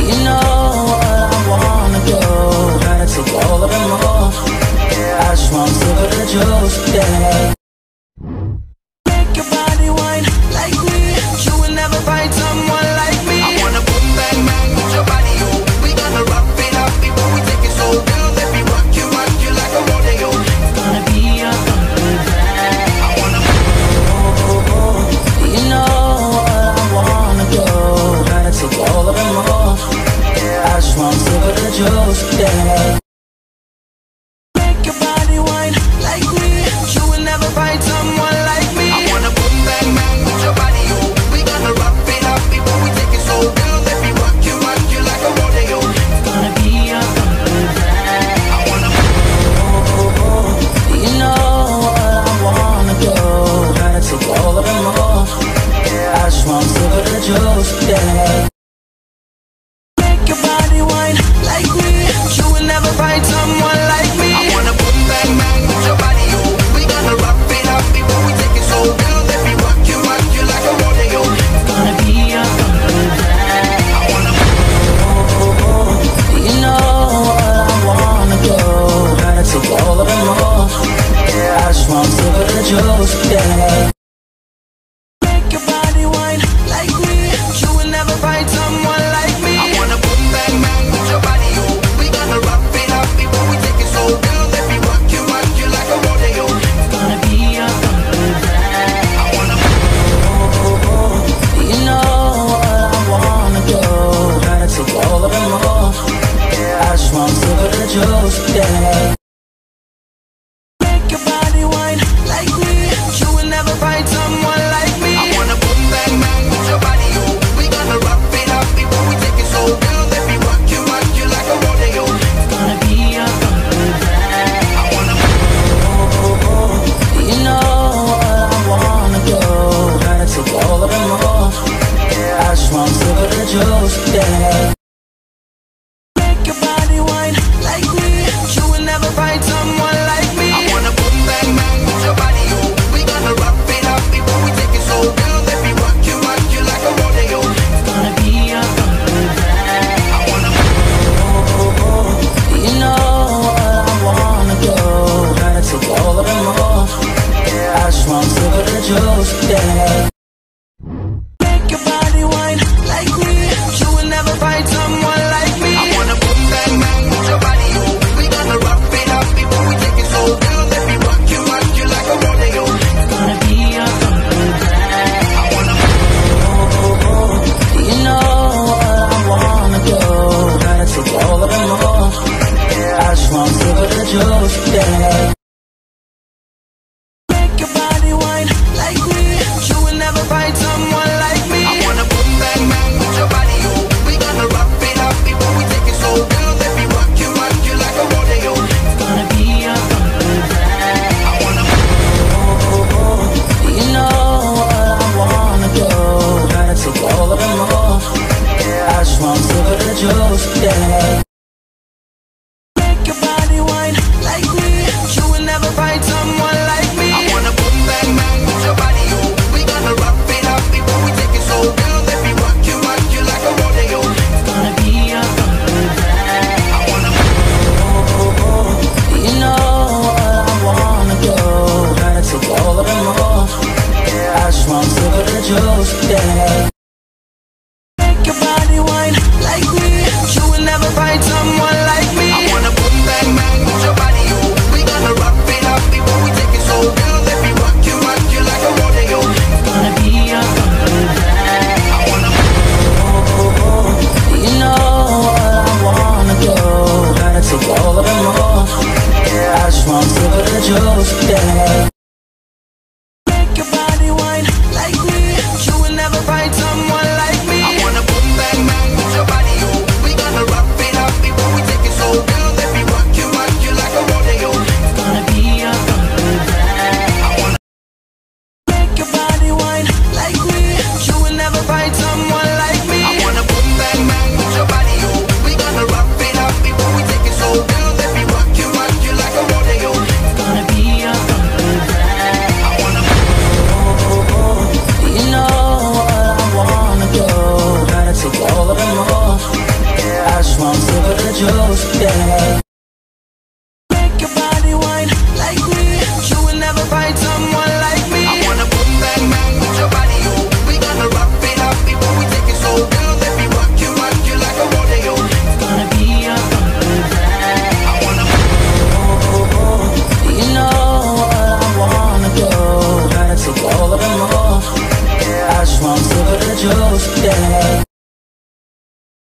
You know what I wanna do. Gotta take all of them all. I just want a sip of the juice, yeah. Make your body wine like me. You will never find someone like me. I wanna boom bang bang with your body, oh. We gonna rock it up before we take it so down. Let me rock you like a rodeo. It's gonna be a funky night. I wanna You know what I wanna do. Gotta take all of them all. I just want a sip of the juice, yeah. Make your body wine like me. You will never find someone like me. I wanna boom bang bang with your body, oh. We gonna rock it up before we take it so down. Let me rock you like a rodeo. It's gonna be a funky night. I wanna You know what I wanna do. Gotta take all of them all. I just want a sip of the juice, yeah. Make your body wine like me. You will never find someone like me. I wanna boom bang bang with your body, oh. We gonna rock it up before we take it so down. Let me rock you like a rodeo. It's gonna be a funky night. I wanna You know what I wanna do. Gotta take all of them all. I just want a sip of the juice, yeah. Make your body wine like me. You will never find someone like me. I wanna boom bang bang with your body, oh. We gonna rock it up before we take it so down. Let me rock you like a rodeo. It's gonna be a funky night. I wanna You know what I wanna do. Gotta take all of them all. I just want a sip of the juice, yeah. Make your body wine like me. You will never find someone like me. I wanna boom bang bang with your body, oh. We gonna rock it up before we take it so down. Let me rock you like a rodeo. It's gonna be a funky night. I wanna You know what I wanna do. Gotta take all of them all. I just want a sip of the juice, yeah. Make your body wine like me. You will never find someone like me. I wanna boom bang bang with your body, oh. We gonna rock it up before we take it so down. Let me rock you like a rodeo. It's gonna be a funky night. I wanna You know what I wanna do. Gotta take all of them all. I just want a sip of the juice, yeah. Make your body wine like me. You will never find someone like me. I wanna boom bang bang with your body, oh. We gonna rock it up before we take it so down. Let me rock you like a rodeo. It's gonna be a funky night. I wanna You know what I wanna do. Gotta take all of them all. I just want a sip of the juice, yeah. Make your body wine like me. You will never find someone like me. I wanna boom bang bang with your body, oh. We gonna rock it up before we take it so down. Let me rock you like a rodeo. It's gonna be a funky night. I wanna You know what I wanna do. Gotta take all of them all. I just want a sip of the juice, yeah. Make your body wine like me. You will never find someone like me. I wanna boom bang bang with your body, oh. We gonna rock it up before we take it so down. Let me rock you like a rodeo. It's gonna be a funky night. I wanna You know what I wanna do. Gotta take all of them all. I just want a sip of the juice, yeah. Make your body